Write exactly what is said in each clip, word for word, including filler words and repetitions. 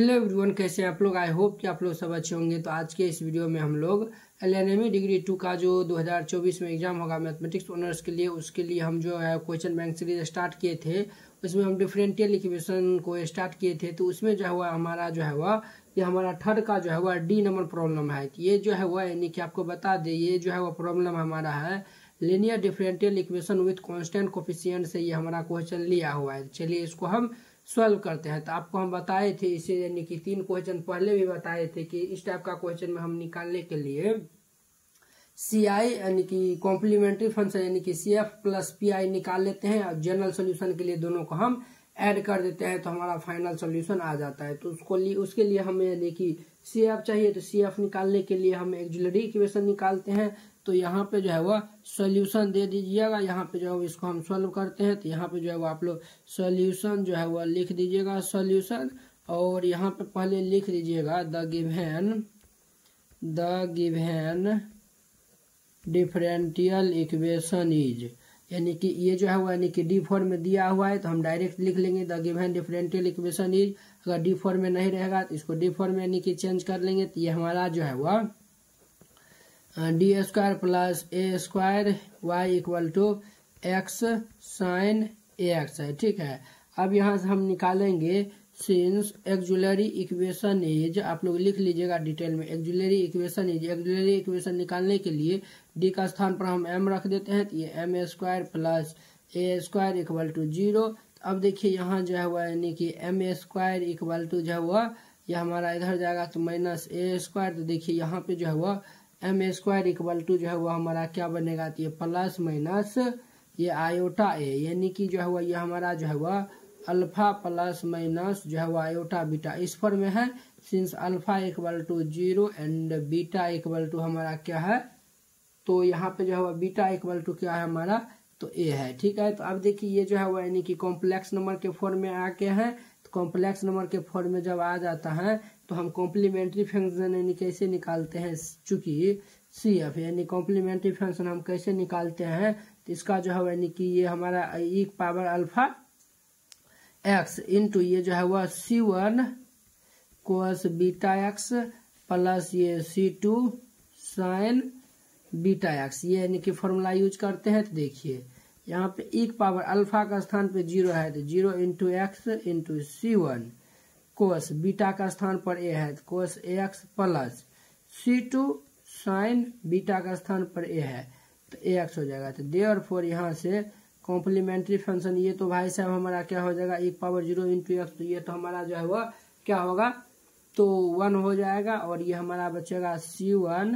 Hello everyone, कैसे हैं आप लोग। आई होप कि आप लोग सब अच्छे होंगे। तो आज के इस वीडियो में हम लोग L N M E degree two का जो दो हज़ार चौबीस में एग्जाम होगा मैथमेटिक्स ऑनर्स के लिए, उसके लिए हम जो है क्वेश्चन बैंक सीरीज स्टार्ट किए थे। उसमें हम डिफरेंशियल इक्वेशन को स्टार्ट किए थे। तो उसमें जो है वह हमारा जो है वह ये हमारा थर्ड का जो है वह डी नंबर प्रॉब्लम है। ये जो है वह यानी कि आपको बता दें, ये जो है वह प्रॉब्लम हमारा है linear differential equation with constant coefficient से ये हमारा क्वेश्चन लिया हुआ है। चलिए इसको हम सॉल्व करते हैं। तो आपको हम बताए थे इसे यानी कि तीन क्वेश्चन पहले भी बताए थे कि इस टाइप का क्वेश्चन में हम निकालने के लिए सी आई यानी कि कॉम्प्लीमेंट्री फंक्शन यानी कि C F plus P I निकाल लेते हैं और जनरल सोल्यूशन के लिए दोनों को हम ऐड कर देते हैं तो हमारा फाइनल सोल्यूशन आ जाता है। तो उसको लिए उसके लिए हमें यानी कि सी एफ चाहिए। तो सी एफ निकालने के लिए हम एक्सिलरी इक्वेशन निकालते हैं। तो यहाँ पे जो है वह सॉल्यूशन दे दीजिएगा। यहाँ पे जो है इसको हम सॉल्व करते हैं। तो यहाँ पे जो है वो आप लोग सॉल्यूशन जो है वह लिख दीजिएगा सॉल्यूशन, और यहाँ पे पहले लिख दीजिएगा the given the given differential equation is, यानी कि ये जो है वो यानी कि डी फॉर्म में दिया हुआ है तो हम डायरेक्ट लिख लेंगे the given differential equation is. अगर डी फॉर्म में नहीं रहेगा तो इसको डी फॉर्म में यानी कि चेंज कर लेंगे। तो ये हमारा जो है वह D square plus A square Y equal to X sine A X है। ठीक है, अब यहाँ से हम निकालेंगे सिंस एक्सिलरी इक्वेशन इज, आप लोग लिख लीजिएगा डिटेल में auxiliary equation is. Auxiliary equation निकालने के लिए डी का स्थान पर हम एम रख देते हैं। तो ये M square plus A square equal to zero. अब देखिए यहाँ जो है वह यानी कि एम स्क्वायर इक्वल टू जो है वह यह हमारा इधर जाएगा तो माइनस ए स्क्वायर। तो देखिए यहाँ पे जो है वह एम स्क्वायर इक्वल टू जो है वह हमारा क्या बनेगा, तो ये प्लस माइनस ये आयोटा ए, यानी कि जो है वह ये हमारा जो है वह अल्फा प्लस माइनस जो है वह आयोटा बीटा इस फॉर्म में है। Since alpha equal to zero and beta equal to हमारा क्या है, तो यहाँ पे जो है वह बीटा इक्वल टू क्या है हमारा, तो ए है। ठीक है, तो अब देखिए ये जो है वह यानी कि कॉम्प्लेक्स नंबर के फॉर्म में आके है। तो कॉम्प्लेक्स नंबर के फॉर्म में जब आ जाता है तो हम कॉम्प्लीमेंट्री फंक्शन यानी कैसे निकालते हैं, चूंकि सी एफ यानी कॉम्प्लीमेंट्री फंक्शन हम कैसे निकालते हैं, तो इसका जो है यानी कि ये हमारा एक पावर अल्फा एक्स इंटू ये जो है वह C one cos beta X plus ये C two sine beta X, ये यानी कि फॉर्मूला यूज करते हैं। तो देखिए यहाँ पे एक पावर अल्फा का स्थान पे जीरो है तो zero into X into C one cos beta का स्थान पर ए है तो cos A X plus C two sine beta का स्थान पर ए है तो ए एक्स हो जाएगा। तो देयरफॉर यहाँ से कॉम्प्लीमेंट्री फंक्शन ये तो भाई साहब हमारा क्या हो जाएगा एक पावर जीरो इंटू एक्स, तो ये तो हमारा जो है वह क्या होगा, तो वन हो जाएगा। और ये हमारा बचेगा C one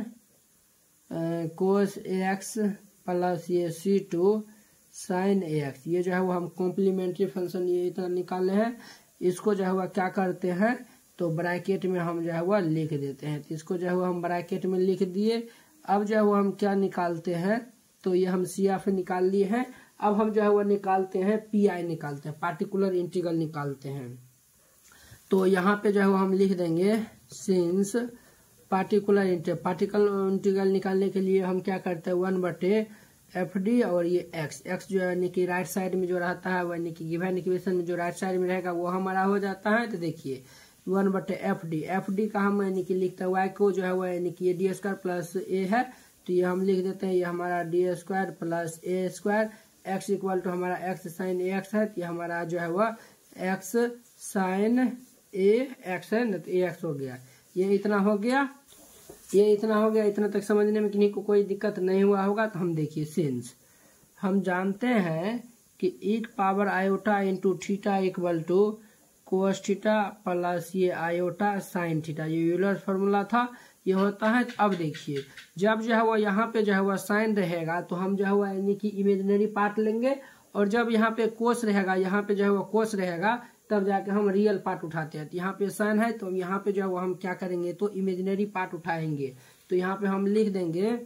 cos A X plus ये C two sine A X. ये जो है वो हम कॉम्प्लीमेंट्री फंक्शन ये इतना निकाले हैं। इसको जो है वह क्या करते हैं, तो ब्रैकेट में हम जो है वह लिख देते हैं। तो इसको जो है वो हम ब्रैकेट में लिख दिए। अब जो है वो हम क्या निकालते हैं, तो ये हम सी एफ निकाल लिए हैं। अब हम जो है वह निकालते हैं पी आई निकालते हैं, पार्टिकुलर इंटीग्रल निकालते हैं। तो यहाँ पे जो है वो हम लिख देंगे since particular integral particular integral निकालने के लिए हम क्या करते हैं वन बटे एफ डी और ये एक्स एक्स जो है यानी कि राइट साइड में जो रहता है यानी कि गिवन इक्वेशन में जो राइट साइड में रहेगा वो हमारा हो जाता है। तो देखिए वन बटे एफ डी एफ डी का हम यानी कि लिखते हैं वाई को जो है वह यानी कि ये डी स्क्वायर प्लस ए है तो ये हम लिख देते हैं ये हमारा D square plus A square X equal to हमारा एक्स साइन ए एक्स है। तो ये हमारा जो है वह एक्स साइन ए एक्स है ना, तो ए एक्स हो गया। ये इतना हो गया, ये इतना हो गया। इतना तक समझने में किन्हीं को कोई दिक्कत नहीं हुआ होगा। तो हम देखिए सिंस हम जानते हैं कि एक power iota into theta equal to cos theta plus ये आयोटा साइन थीटा, ये यूलर फॉर्मूला था, ये होता है। तो अब देखिए जब जो है वो यहाँ पे जो है वो साइन रहेगा तो हम जो है वो यानी कि इमेजिनरी पार्ट लेंगे, और जब यहाँ पे कोस रहेगा यहाँ पे जो है वो कोस रहेगा तब जाके हम रियल पार्ट उठाते हैं। तो यहाँ पे साइन है तो यहाँ पे जो है वो हम क्या करेंगे, तो इमेजिनरी पार्ट उठाएंगे। तो यहाँ पे हम लिख देंगे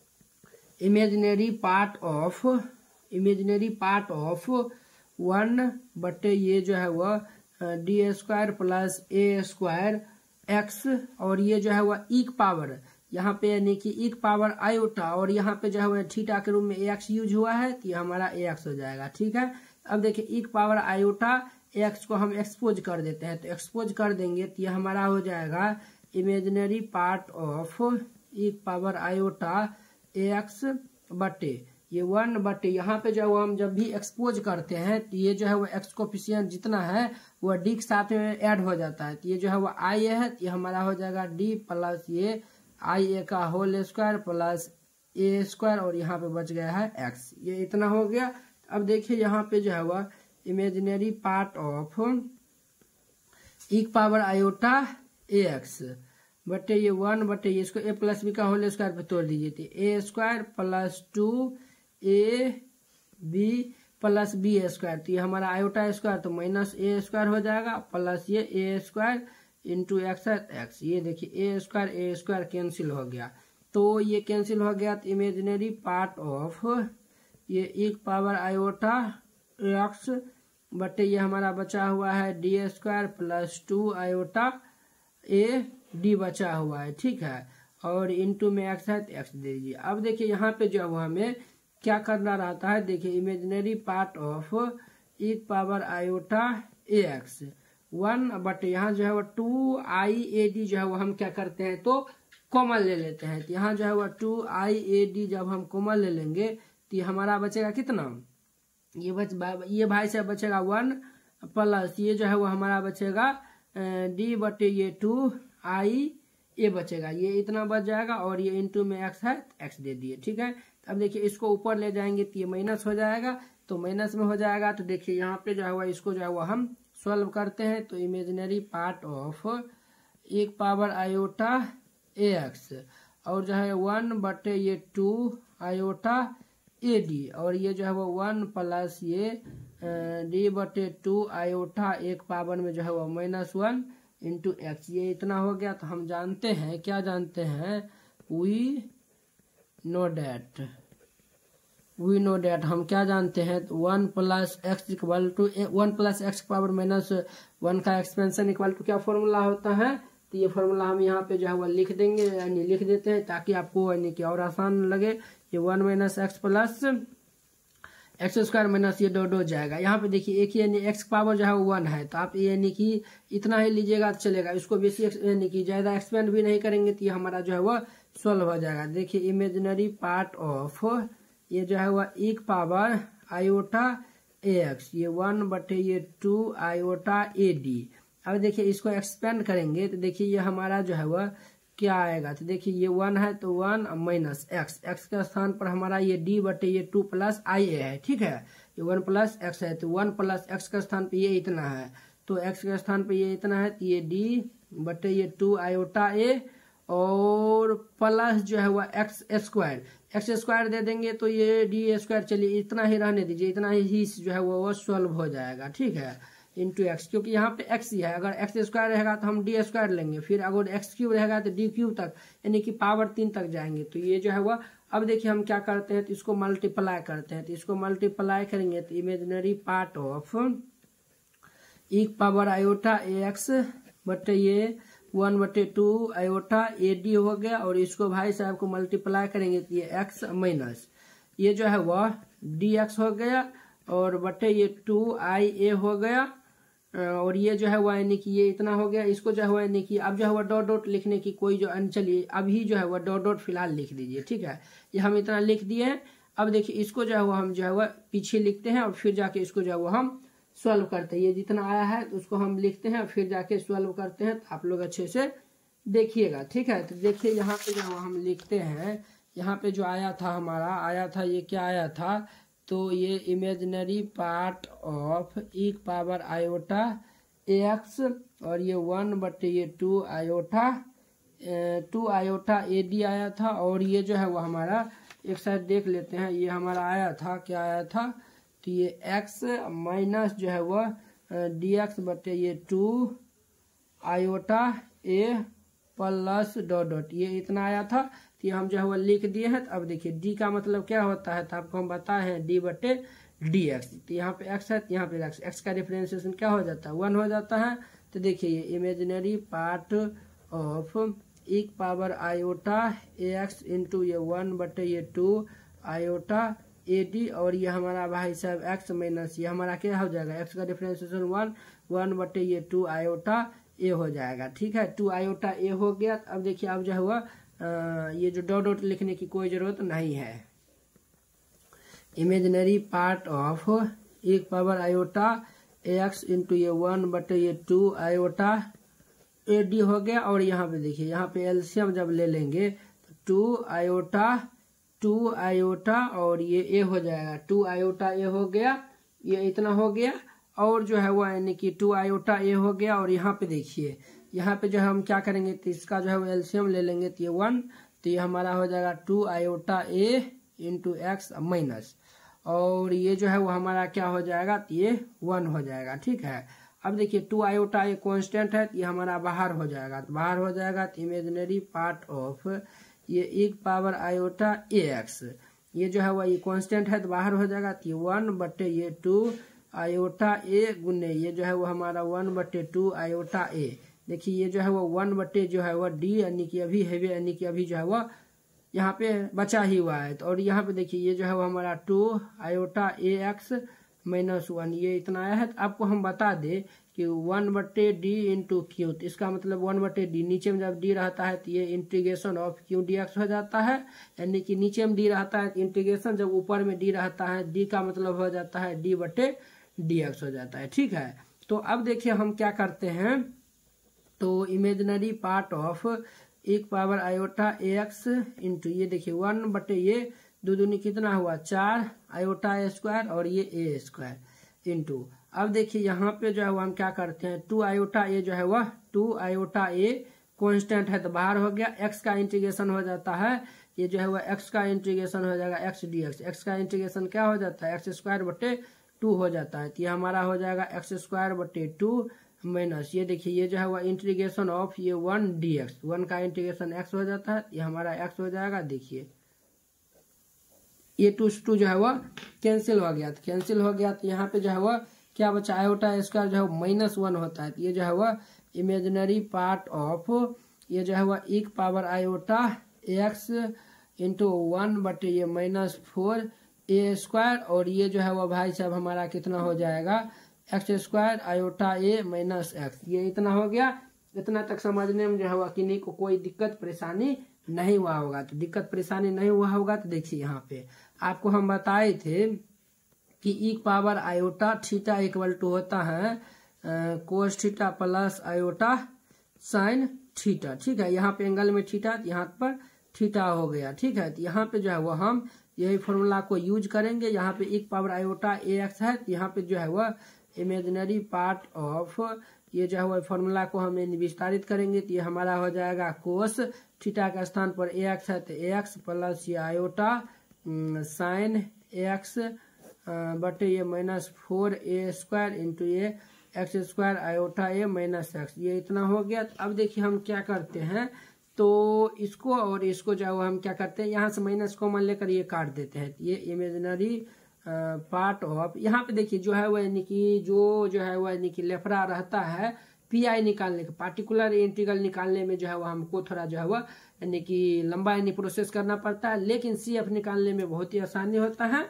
imaginary part of imaginary part of one बटे ये जो है वह D square plus A square X, और ये जो है वह एक पावर यहाँ पे यानी कि एक पावर आयोटा, और यहाँ पे जो है वह थीटा के रूप में ए एक्स यूज हुआ है तो ये हमारा ए एक्स हो जाएगा। ठीक है, अब देखिए एक पावर आयोटा एक्स को हम एक्सपोज कर देते हैं, तो एक्सपोज कर देंगे तो ये हमारा हो जाएगा imaginary part of E power iota X बटे ये वन बटे यहाँ पे जो है हम जब भी एक्सपोज करते हैं तो ये जो है वो एक्स कोफिशिएंट जितना है वो डी के साथ में ऐड हो जाता है, तो ये जो है वो आई ए है, तो ये हमारा हो जाएगा डी प्लस ये आई ए का whole square plus A square और यहाँ पे बच गया है एक्स, ये इतना हो गया। अब देखिए यहाँ पे जो है वह imaginary part of E power iota A X बटे ये वन बटे ये इसको ए प्लस बी का होल स्क्वायर पे तोड़ दीजिए, तो A square plus two A B plus B square, तो ये हमारा आयोटा स्क्वायर तो माइनस ए स्क्वायर हो जाएगा प्लस ये A square into X X, ये देखिए A square A square cancel हो गया, तो ये कैंसिल हो गया। तो इमेजिनरी पार्ट ऑफ ये एक पावर आयोटा एक्स बटे ये हमारा बचा हुआ है D square plus two iota A D बचा हुआ है, ठीक है, और इंटू में एक्स है तो एक्स दे दीजिए। अब देखिए यहाँ पे जो है हमें क्या करना रहता है, देखिए इमेजिनरी पार्ट ऑफ एक power iota A X one but यहाँ जो है वो टू आई ए डी जो है वो हम क्या करते हैं तो कॉमन ले लेते हैं, तो यहाँ जो है वो टू आई ए डी जब हम कॉमन ले लेंगे तो ये हमारा बचेगा कितना, ये बच ये भाई से बचेगा वन प्लस ये जो है वो हमारा बचेगा डी बटे ये टू आई ए बचेगा, ये इतना बच जाएगा और ये इंटू में एक्स है एक्स दे दिए, ठीक है। अब देखिए इसको ऊपर ले जाएंगे तो ये माइनस हो जाएगा, तो माइनस में हो जाएगा, तो देखिए यहाँ पे जो है वो इसको जो है वो हम सॉल्व करते हैं, तो इमेजिनरी पार्ट ऑफ एक पावर आयोटा ए एक्स और जो है वन बटे ये टू आयोटा ए डी और ये जो है वो वन प्लस ये डी बटे टू आयोटा एक पावर में जो है वो माइनस वन इंटू एक्स, ये इतना हो गया। तो हम जानते हैं, क्या जानते हैं, we know that we know that हम क्या जानते हैं, one plus X equal to one plus X power minus one का एक्सपेंशन इक्वल टू क्या फॉर्मूला होता है, तो ये फॉर्मूला हम यहाँ पे जो है वो लिख देंगे, यानी लिख देते हैं ताकि आपको यानी कि और आसान लगे। ये one minus X plus X square minus ये दो दो जाएगा, यहाँ पे देखिए एक ही यानी एक्स पावर जो है वो वन है, तो आप यानी कि इतना ही लीजिएगा तो चलेगा, इसको बेसी यानी कि ज्यादा एक्सपेंड भी नहीं करेंगे तो ये हमारा जो है वो सोल्व हो जाएगा। देखिए इमेजिनरी पार्ट ऑफ ये जो है वो एक पावर आयोटा ए एक्स ये वन बटे ये टू आयोटा ए डी। अब देखिए इसको एक्सपेंड करेंगे तो देखिए ये हमारा जो है वह क्या आएगा, तो देखिए ये वन है तो वन माइनस एक्स, एक्स के स्थान पर हमारा ये डी बटे ये टू प्लस आई ए है, ठीक है, ये वन प्लस एक्स है, तो वन प्लस एक्स के स्थान पे ये इतना है, तो एक्स के स्थान पे ये इतना है, तो ये डी बटे ये टू आयोटा ए और प्लस जो है वह एक्स स्क्वायर एक्स स्क्वायर दे देंगे तो ये डी स्क्वायर, चलिए इतना ही रहने दीजिए, इतना ही जो है वो सॉल्व हो जाएगा, ठीक है, इंटू एक्स, क्योंकि यहाँ पे एक्स ही है, अगर एक्स स्क्वायर रहेगा तो हम डी स्क्वायर लेंगे, फिर अगर एक्स क्यूब रहेगा तो डी क्यूब तक यानी कि पावर तीन तक जाएंगे, तो ये जो है वह अब देखिए हम क्या करते हैं तो इसको मल्टीप्लाई करते हैं, तो इसको मल्टीप्लाई करेंगे तो इमेजिनरी पार्ट ऑफ एक पावर आयोटा ए एक्स बटे ये वन बटे टू आयोटा ए डी हो गया और इसको भाई साहब को मल्टीप्लाई करेंगे तो ये एक्स माइनस ये जो है वह डी एक्स हो गया और बटे ये टू आई ए हो गया और ये जो है वह यानी कि ये इतना हो गया, इसको जो है वह यानी कि अब जो है वह डॉट डॉट लिखने की कोई जो चलिए अभी जो है वह डॉट डॉट फिलहाल लिख दीजिए, ठीक है, ये हम इतना लिख दिए हैं। अब देखिए इसको जो है वह हम जो है वह पीछे लिखते हैं और फिर जाके इसको जो है वह हम सॉल्व करते हैं, ये जितना आया है तो उसको हम लिखते हैं और फिर जाके सॉल्व करते हैं, तो आप लोग अच्छे से देखिएगा, ठीक है। तो देखिए यहाँ पे जो हम लिखते हैं, यहाँ पे जो आया था हमारा आया था ये क्या आया था, तो ये इमेजिनरी पार्ट ऑफ एक पावर आयोटा ए एक्स और ये वन बटे ये two iota two iota A D आया था और ये जो है वो हमारा एक साइड देख लेते हैं, ये हमारा आया था क्या आया था, तो ये एक्स माइनस जो है वह डी एक्स बटे ये two iota A plus dot dot ये इतना आया था, तो ये हम जो है वो लिख दिए हैं। तो अब देखिए डी का मतलब क्या होता है, तो आपको हम बताए हैं डी बटे डी एक्स, तो यहाँ पे एक्स है तो यहाँ पे एक्स, एक्स का डिफरेंशिएशन क्या हो जाता है वन हो जाता है। तो देखिए ये इमेजिनरी पार्ट ऑफ एक power iota A X into ये वन बटे ये टू आयोटा ए डी और ये हमारा भाई साहब एक्स माइनस ये हमारा क्या हो जाएगा, एक्स का डिफरेंशिएशन वन वन बटे ये टू आयोटा ए हो जाएगा। ठीक है, टू आयोटा ए हो गया। अब देखिए अब जो है हुआ ये जो डॉट डॉट लिखने की कोई जरूरत नहीं है। इमेजिनरी पार्ट ऑफ एक पावर आयोटा एक्स इंटू ये वन बटे ये टू आयोटा ए डी हो गया। और यहाँ पे देखिए यहाँ पे एलसीएम जब ले लेंगे तो टू आयोटा टू आयोटा और ये ए हो जाएगा, टू आयोटा ए हो गया, ये इतना हो गया। और जो है वो यानी कि टू आयोटा ए हो गया। और यहाँ पे देखिए यहाँ पे जो है हम क्या करेंगे तो इसका जो है वो एलसीएम ले लेंगे तो ये वन, तो ये हमारा हो जाएगा two iota A into X minus, और ये जो है वो हमारा क्या हो जाएगा तो ये वन हो जाएगा। ठीक है, अब देखिए टू आयोटा ये कांस्टेंट है तो ये हमारा बाहर हो जाएगा, तो बाहर हो जाएगा तो इमेजिनरी पार्ट ऑफ ये एक पावर आयोटा ए एक्स ये जो है वो ये कांस्टेंट है तो बाहर हो जाएगा, तो ये वन बटे ये टू आयोटा ए गुने ये जो है वो हमारा वन बटे टू आयोटा ए। देखिए ये जो है वो वन बटे जो है वो डी यानी कि अभी हैवी यानी कि अभी जो है वो यहाँ पे बचा ही हुआ है। तो और यहाँ पे देखिए ये जो है वो हमारा two iota A X minus one ये इतना आया है। तो आपको हम बता दे कि वन बटे डी इंटू क्यू, तो इसका मतलब वन बटे डी, नीचे में जब डी रहता है तो ये integration of Q D X हो जाता है, यानी कि नीचे में डी रहता है तो इंटीग्रेशन, जब ऊपर में डी रहता है डी का मतलब हो जाता है डी बटे डी एक्स हो जाता है। ठीक है, तो अब देखिए हम क्या करते हैं, तो इमेजिनरी पार्ट ऑफ एक power iota A X into ये देखिए वन बटे ये दो दूनी कितना हुआ चार आयोटा ए स्क्वायर और ये ए स्क्वायर इंटू, अब देखिए यहाँ पे जो है वो हम क्या करते हैं टू आयोटा ए जो है वह टू आयोटा ए कांस्टेंट है तो बाहर हो गया, एक्स का इंटीग्रेशन हो जाता है, ये जो है वह एक्स का इंटीग्रेशन हो जाएगा एक्स डी एक्स, एक्स का इंटीग्रेशन क्या हो जाता है एक्स स्क्वायर बटे टू हो जाता है, तो ये हमारा हो जाएगा एक्स स्क्वायर बटे टू माइनस ये देखिए ये जो है वह इंटीग्रेशन ऑफ ये वन डी एक्स, वन का इंटीग्रेशन एक्स हो जाता है, ये हमारा एक्स हो जाएगा। देखिए ये टू टू जो है वह कैंसिल हो गया, तो कैंसिल हो गया तो यहाँ पे जो है वह क्या बचा आयोटा स्क्वायर जो है माइनस वन होता है, तो ये जो है वह इमेजिनरी पार्ट ऑफ ये जो है वह एक power iota X into one बटे ये माइनस फोर ए स्क्वायर, और ये जो है वह भाई साहब हमारा कितना हो जाएगा X square iota A minus X, ये इतना हो गया। इतना तक समझने में जो है वह किन्हीं को कोई दिक्कत परेशानी नहीं हुआ होगा, तो दिक्कत परेशानी नहीं हुआ होगा तो देखिए यहाँ पे आपको हम बताए थे कि एक power iota theta equal to होता है cos theta plus iota sine theta. ठीक है, यहाँ पे एंगल में थीटा, यहाँ पर थीटा हो गया। ठीक है, तो यहाँ पे जो है वो हम यही फॉर्मूला को यूज करेंगे। यहाँ पे एक पावर आयोटा ए एक्स है, तो यहाँ पे जो है वह इमेजिनरी पार्ट ऑफ ये जो है वह फॉर्मूला को हम विस्तारित करेंगे, तो ये हमारा हो जाएगा कोस थीटा के स्थान पर ए एक्स है तो ए एक्स प्लस ये आयोटा साइन ए एक्स बटे ये minus four A square into ये X square iota A minus X, ये इतना हो गया। अब देखिए हम क्या करते हैं, तो इसको और इसको जो है हम क्या करते हैं यहाँ से माइनस कॉमन लेकर ये काट देते हैं, ये इमेजिनरी पार्ट ऑफ यहाँ पे देखिए जो है वह यानी कि जो जो है वह यानी कि लेफड़ा रहता है पी आई निकालने का, पार्टिकुलर इंटीग्रल निकालने में जो है वह हमको थोड़ा जो है वह यानी कि लंबा यानी प्रोसेस करना पड़ता है, लेकिन सी एफ निकालने में बहुत ही आसानी होता है।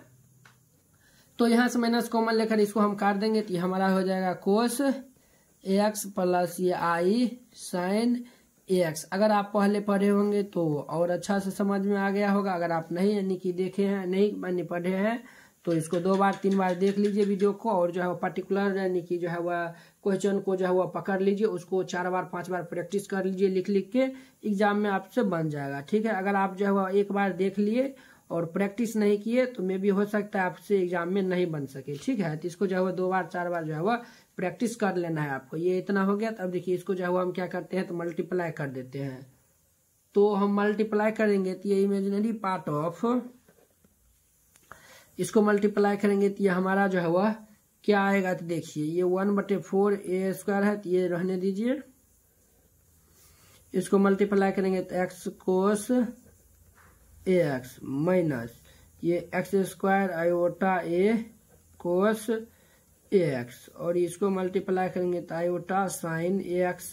तो यहाँ से माइनस कॉमन लेकर इसको हम काट देंगे, तो ये हमारा हो जाएगा कोस ए एक्स प्लस ये आई साइन ए एक्स। अगर आप पहले पढ़े होंगे तो और अच्छा से समझ में आ गया होगा, अगर आप नहीं यानी कि देखे हैं नहीं यानी पढ़े हैं तो इसको दो बार तीन बार देख लीजिए वीडियो को, और जो है वो पर्टिकुलर यानी कि जो है वह क्वेश्चन को जो है वह पकड़ लीजिए, उसको चार बार पांच बार प्रैक्टिस कर लीजिए लिख लिख के, एग्जाम में आपसे बन जाएगा। ठीक है, अगर आप जो है वह एक बार देख लिए और प्रैक्टिस नहीं किए तो मे भी हो सकता है आपसे एग्जाम में नहीं बन सके। ठीक है, तो इसको जो है वो दो बार चार बार जो है वह प्रैक्टिस कर लेना है आपको। ये इतना हो गया, तो अब देखिए इसको जो है वो हम क्या करते हैं तो मल्टीप्लाई कर देते हैं। तो हम मल्टीप्लाई करेंगे तो ये इमेजिनरी पार्ट ऑफ इसको मल्टीप्लाई करेंगे तो ये हमारा जो है वह क्या आएगा, तो देखिए ये वन बटे फोर ए स्क्वायर है, तो ये रहने दीजिए। इसको मल्टीप्लाई करेंगे तो X cos A X minus ये X square iota A cos A X, और इसको मल्टीप्लाई करेंगे तो आयोटा साइन ए एक्स,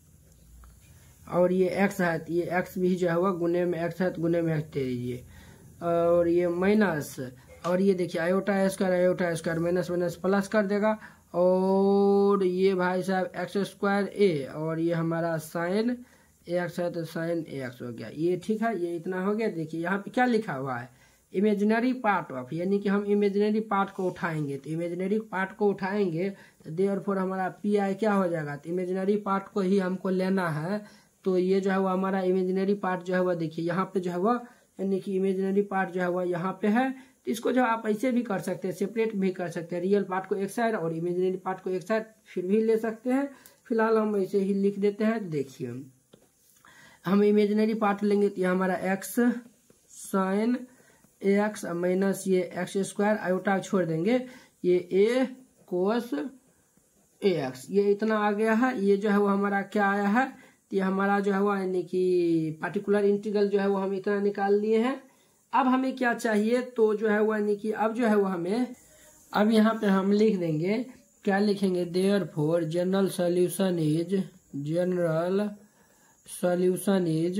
और ये एक्स है तो ये एक्स भी जो है वह गुने में एक्स है तो गुने में एक्स दे दीजिए। और ये माइनस, और ये देखिए iota square iota square minus minus plus कर देगा, और ये भाई साहब एक्स स्क्वायर ए, और ये हमारा साइन एक्स है तो साइन एक्स हो गया। ये ठीक है, ये इतना हो गया। देखिए यहाँ पे क्या लिखा हुआ है, इमेजिनरी पार्ट ऑफ, यानी कि हम इमेजिनरी पार्ट को उठाएंगे, तो इमेजिनरी पार्ट को उठाएंगे तो देयरफॉर हमारा पी आई क्या हो जाएगा, तो इमेजिनरी पार्ट को ही हमको लेना है। तो ये जो है वो हमारा इमेजिनरी पार्ट जो है वह देखिए यहाँ पे जो है वह, यानी कि इमेजिनरी पार्ट जो है वह यहाँ पे है। तो इसको जो आप ऐसे भी कर सकते हैं, सेपरेट भी कर सकते हैं, रियल पार्ट को एक साइड और इमेजिनरी पार्ट को एक साइड फिर भी ले सकते हैं। फिलहाल हम ऐसे ही लिख देते हैं। देखिए हम इमेजिनरी पार्ट लेंगे तो ये हमारा एक्स साइन एक्स माइनस ये एक्स स्क्वायर आयोटा छोड़ देंगे, ये ए कोस ए एक्स, ये इतना आ गया है। ये जो है वो हमारा क्या आया है, तो ये हमारा जो है वो यानी कि पार्टिकुलर इंटीग्रल जो है वो हम इतना निकाल लिए हैं। अब हमें क्या चाहिए, तो जो है वो यानी कि अब जो है वो हमें, अब यहाँ पे हम लिख देंगे, क्या लिखेंगे, therefore general solution is, general solution is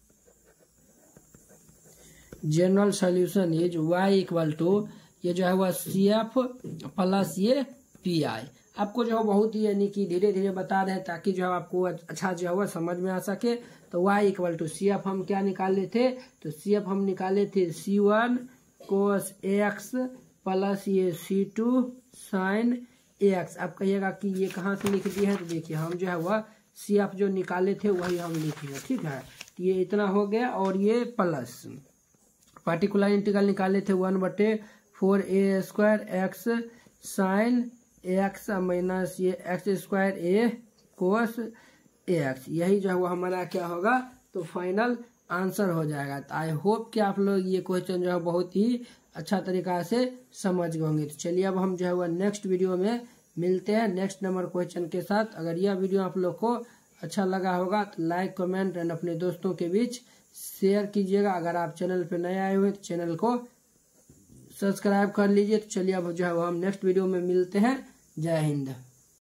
general solution is Y equal to, ये जो है वह सी एफ प्लस ये पी आई। आपको जो है बहुत ही यानी कि धीरे धीरे बता रहे हैं ताकि जो है आपको अच्छा जो है वह समझ में आ सके। तो Y equal to C F हम क्या निकाले थे, तो सी एफ हम निकाले थे C one cos X plus ये सी टू साइन एक्स। आप कहिएगा कि ये कहाँ से लिख दिए हैं, तो देखिए हम जो है वह सी एफ जो निकाले थे वही हम लिखे हैं, ठीक है। तो ये इतना हो गया, और ये प्लस पार्टिकुलर इंटीग्रल निकाले थे वन बटे four A square X sine X minus ये X square A cos X, यही जो है वो हमारा क्या होगा, तो फाइनल आंसर हो जाएगा। तो आई होप कि आप लोग ये क्वेश्चन जो है बहुत ही अच्छा तरीका से समझ गए होंगे। तो चलिए अब हम जो है वो नेक्स्ट वीडियो में मिलते हैं नेक्स्ट नंबर क्वेश्चन के साथ। अगर यह वीडियो आप लोग को अच्छा लगा होगा तो लाइक कमेंट एंड अपने दोस्तों के बीच शेयर कीजिएगा। अगर आप चैनल पे नए आए हुए तो चैनल को सब्सक्राइब कर लीजिए। तो चलिए अब जो है वो हम नेक्स्ट वीडियो में मिलते हैं। जय हिंद।